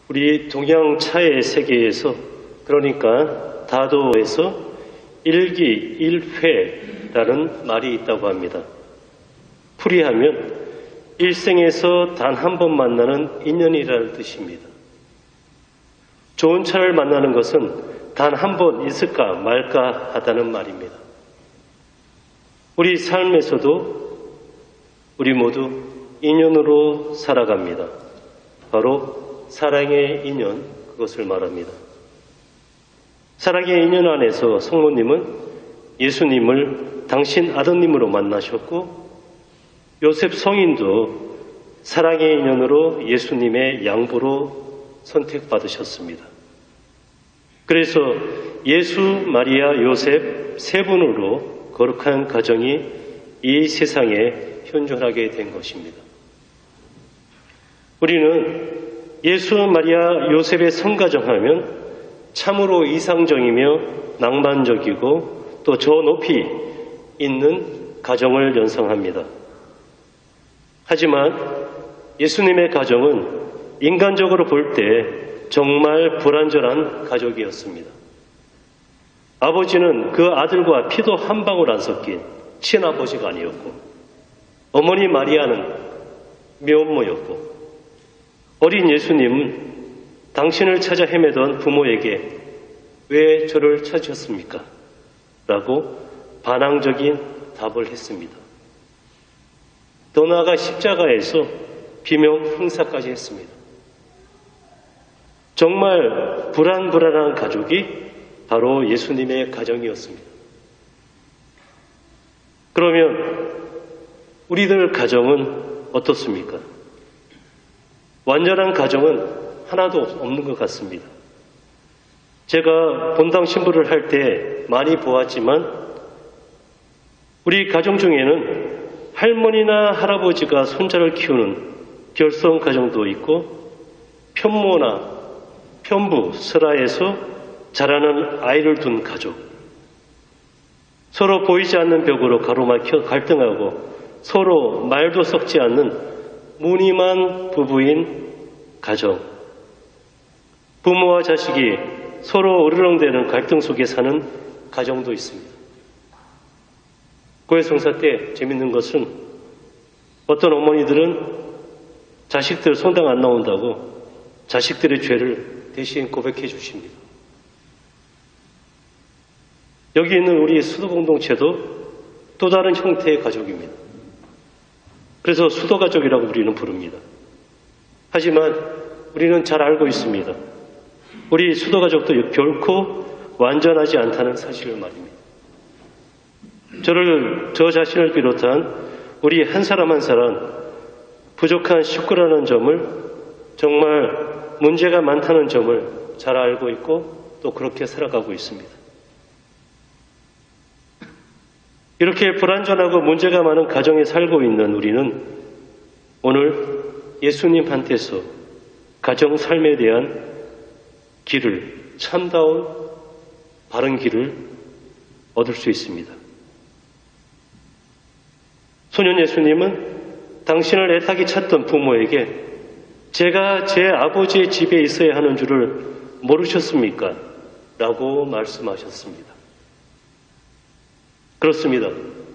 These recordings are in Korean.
우리 동양 차의 세계에서, 그러니까 다도에서 일기일회라는 말이 있다고 합니다. 풀이하면 일생에서 단 한 번 만나는 인연이라는 뜻입니다. 좋은 차를 만나는 것은 단 한 번 있을까 말까 하다는 말입니다. 우리 삶에서도 우리 모두 인연으로 살아갑니다. 바로 사랑의 인연, 그것을 말합니다. 사랑의 인연 안에서 성모님은 예수님을 당신 아드님으로 만나셨고, 요셉 성인도 사랑의 인연으로 예수님의 양보로 선택받으셨습니다. 그래서 예수, 마리아, 요셉 세 분으로 거룩한 가정이 이 세상에 현존하게 된 것입니다. 우리는 예수, 마리아, 요셉의 성가정하면 참으로 이상적이며 낭만적이고 또 저 높이 있는 가정을 연상합니다. 하지만 예수님의 가정은 인간적으로 볼 때 정말 불완전한 가족이었습니다. 아버지는 그 아들과 피도 한 방울 안 섞인 친아버지가 아니었고, 어머니 마리아는 미혼모였고, 어린 예수님은 당신을 찾아 헤매던 부모에게 왜 저를 찾으셨습니까? 라고 반항적인 답을 했습니다. 더 나아가 십자가에서 비명 행사까지 했습니다. 정말 불안불안한 가족이 바로 예수님의 가정이었습니다. 그러면 우리들 가정은 어떻습니까? 완전한 가정은 하나도 없는 것 같습니다. 제가 본당 신부를 할 때 많이 보았지만 우리 가정 중에는 할머니나 할아버지가 손자를 키우는 결손 가정도 있고, 편모나 편부, 슬하에서 자라는 아이를 둔 가족, 서로 보이지 않는 벽으로 가로막혀 갈등하고 서로 말도 섞지 않는 무늬만 부부인 가정, 부모와 자식이 서로 으르렁대는 갈등 속에 사는 가정도 있습니다. 고해성사 때 재밌는 것은 어떤 어머니들은 자식들 손당 안 나온다고 자식들의 죄를 대신 고백해 주십니다. 여기 있는 우리 수도 공동체도 또 다른 형태의 가족입니다. 그래서 수도 가족이라고 우리는 부릅니다. 하지만 우리는 잘 알고 있습니다. 우리 수도 가족도 결코 완전하지 않다는 사실을 말입니다. 저 자신을 비롯한 우리 한 사람 한 사람 부족한 식구라는 점을, 정말 문제가 많다는 점을 잘 알고 있고 또 그렇게 살아가고 있습니다. 이렇게 불완전하고 문제가 많은 가정에 살고 있는 우리는 오늘 예수님한테서 가정 삶에 대한 길을, 참다운 바른 길을 얻을 수 있습니다. 소년 예수님은 당신을 애타게 찾던 부모에게 제가 제 아버지의 집에 있어야 하는 줄을 모르셨습니까? 라고 말씀하셨습니다. 그렇습니다.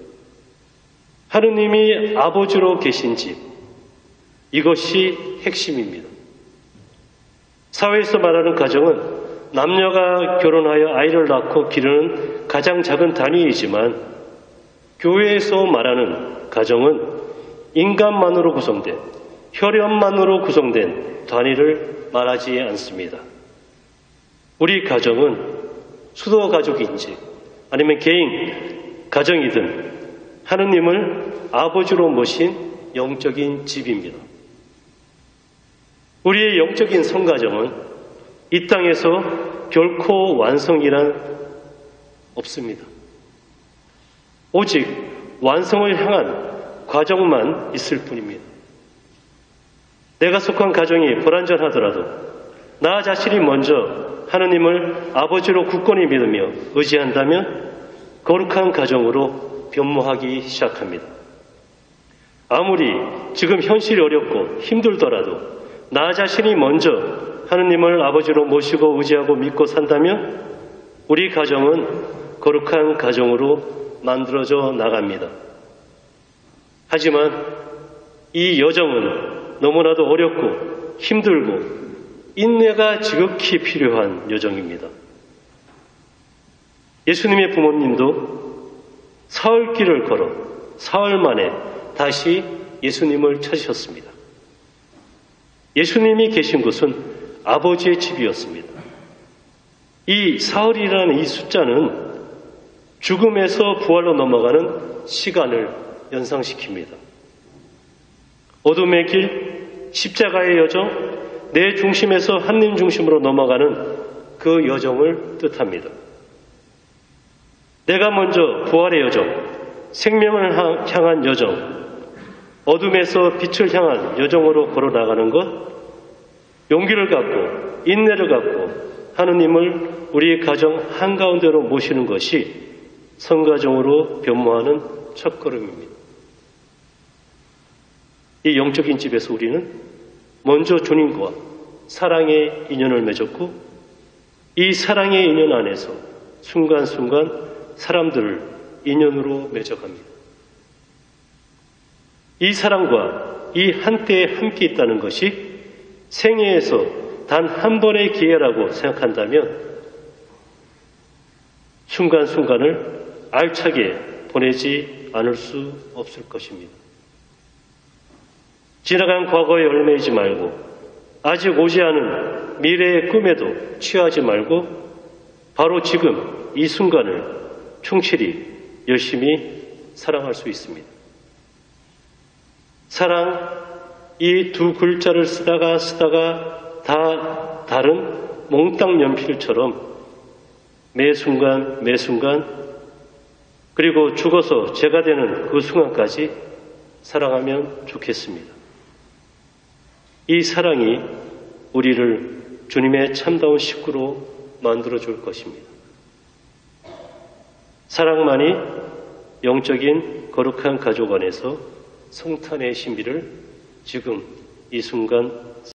하느님이 아버지로 계신 집, 이것이 핵심입니다. 사회에서 말하는 가정은 남녀가 결혼하여 아이를 낳고 기르는 가장 작은 단위이지만, 교회에서 말하는 가정은 인간만으로 구성된, 혈연만으로 구성된 단위를 말하지 않습니다. 우리 가정은 수도 가족인지 아니면 개인 가정이든 하느님을 아버지로 모신 영적인 집입니다. 우리의 영적인 성가정은 이 땅에서 결코 완성이란 없습니다. 오직 완성을 향한 과정만 있을 뿐입니다. 내가 속한 가정이 불완전하더라도 나 자신이 먼저 하느님을 아버지로 굳건히 믿으며 의지한다면 거룩한 가정으로 변모하기 시작합니다. 아무리 지금 현실이 어렵고 힘들더라도 나 자신이 먼저 하느님을 아버지로 모시고 의지하고 믿고 산다면 우리 가정은 거룩한 가정으로 만들어져 나갑니다. 하지만 이 여정은 너무나도 어렵고 힘들고 인내가 지극히 필요한 여정입니다. 예수님의 부모님도 사흘 길을 걸어 사흘 만에 다시 예수님을 찾으셨습니다. 예수님이 계신 곳은 아버지의 집이었습니다. 이 사흘이라는 이 숫자는 죽음에서 부활로 넘어가는 시간을 연상시킵니다. 어둠의 길, 십자가의 여정, 내 중심에서 하느님 중심으로 넘어가는 그 여정을 뜻합니다. 내가 먼저 부활의 여정, 생명을 향한 여정, 어둠에서 빛을 향한 여정으로 걸어나가는 것, 용기를 갖고 인내를 갖고 하느님을 우리 가정 한가운데로 모시는 것이 성가정으로 변모하는 첫걸음입니다. 이 영적인 집에서 우리는 먼저 주님과 사랑의 인연을 맺었고 이 사랑의 인연 안에서 순간순간 사람들을 인연으로 맺어갑니다. 이 사랑과 이 한때에 함께 있다는 것이 생애에서 단 한 번의 기회라고 생각한다면 순간순간을 알차게 보내지 않을 수 없을 것입니다. 지나간 과거에 얽매이지 말고 아직 오지 않은 미래의 꿈에도 취하지 말고 바로 지금 이 순간을 충실히 열심히 사랑할 수 있습니다. 사랑, 이 두 글자를 쓰다가 다 다른 몽땅 연필처럼 매 순간 그리고 죽어서 제가 되는 그 순간까지 사랑하면 좋겠습니다. 이 사랑이 우리를 주님의 참다운 식구로 만들어줄 것입니다. 사랑만이 영적인 거룩한 가족 안에서 성탄의 신비를 지금 이 순간